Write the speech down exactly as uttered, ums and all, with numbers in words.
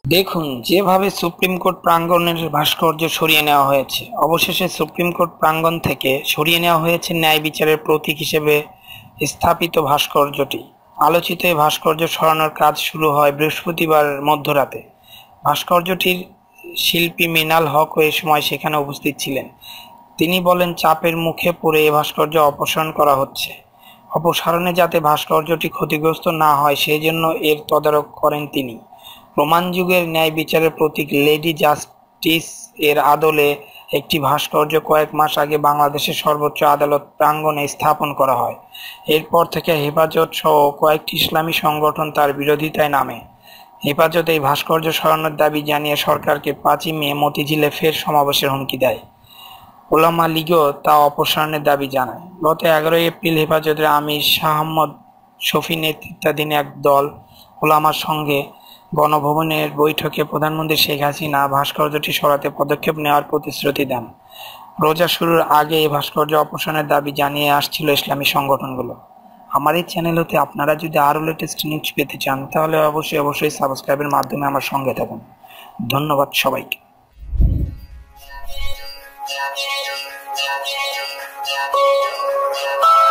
দেখুন, যেভাবে supreme court প্রাঙ্গণের ভাস্কর্য সরিয়ে নেওয়া হয়েছে, অবশেষে সুপ্রিম কোর্ট প্রাঙ্গণ থেকে সরিয়ে নেওয়া হয়েছে ন্যায় বিচারের প্রতীক হিসেবে স্থাপিত ভাস্কর্যটি। আলোচিত এই ভাস্কর্য সরানোর কাজ শুরু হয় বৃহস্পতিবার মধ্যরাতে। ভাস্কর্যটির শিল্পী মিনাল হকও এ সময় সেখানে উপস্থিত ছিলেন। তিনি বলেন, চাপের মুখে পড়ে এ ভাস্কর্য অপসারণ করা হচ্ছে। অপসারণে যাতে ভাস্কর্যটি ক্ষতিগ্রস্ত না হয় সেজন্য এর তদারক করেন তিনি। রোমান যুগের ন্যায় বিচারের প্রতীক লেডি জাস্টিস এর আদলে একটি ভাস্কর্য কয়েক মাস আগে বাংলাদেশের সর্বোচ্চ আদালত প্রাঙ্গণে স্থাপন করা হয়। এরপর থেকে হেফাজত সহ কয়েকটি ইসলামী সংগঠন তার বিরোধিতায় নামে। হেফাজত এই ভাস্কর্য সরানোর দাবি জানিয়ে সরকারকে পাঁচই মে মতিঝিলে ফের সমাবেশের হুমকি দেয়। ওলামা লীগও তা অপসারণের দাবি জানায়। গত এগারোই এপ্রিল হেফাজতের আমির শাহ আহমদ শফি নেতৃত্বাধীন এক দল ওলামার সঙ্গে গণভবনের বৈঠকে প্রধানমন্ত্রী শেখ হাসিনা ভাস্কর্যটি সরাতে পদক্ষেপ নেওয়ার প্রতিশ্রুতি দেন। রোজা শুরুর আগে এই ভাস্কর্য অপসারণের দাবি জানিয়ে আসছিল ইসলামী সংগঠনগুলো। আমার এই চ্যানেল হতে আপনারা যদি আরও লেটেস্ট নিউজ পেতে চান তাহলে অবশ্যই অবশ্যই সাবস্ক্রাইবের মাধ্যমে আমার সঙ্গে থাকুন। ধন্যবাদ সবাইকে। Yeah.